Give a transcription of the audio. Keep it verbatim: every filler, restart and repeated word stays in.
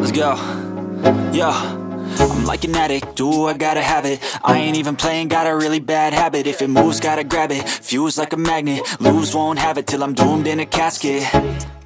Let's go. Yo, I'm like an addict, do I gotta have it. I ain't even playing, got a really bad habit. If it moves, gotta grab it, fuse like a magnet. Lose, won't have it till I'm doomed in a casket.